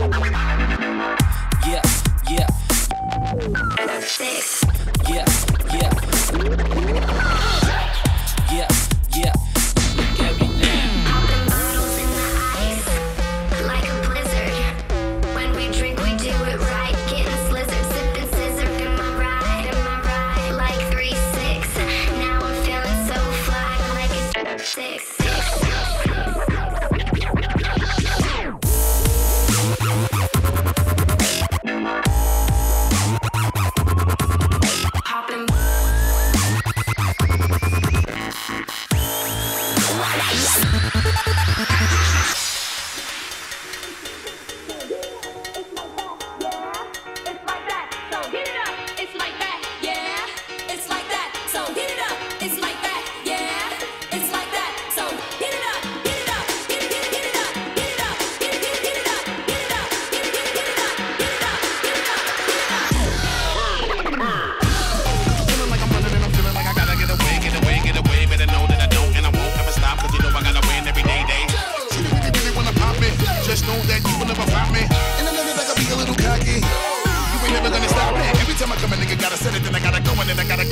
Yeah, yeah. Yeah, yeah. Yeah, yeah. Look at me now. Popping bottles in the ice, like a blizzard. When we drink, we do it right. Getting slizzard, sipping scissor in my ride, like 3-6. Now I'm feeling so fly, like it's 6. Just know that you will never find me. And I know that I gotta be a little cocky. You ain't never gonna stop me. Every time I come, a nigga gotta set it, then I gotta go, and then I gotta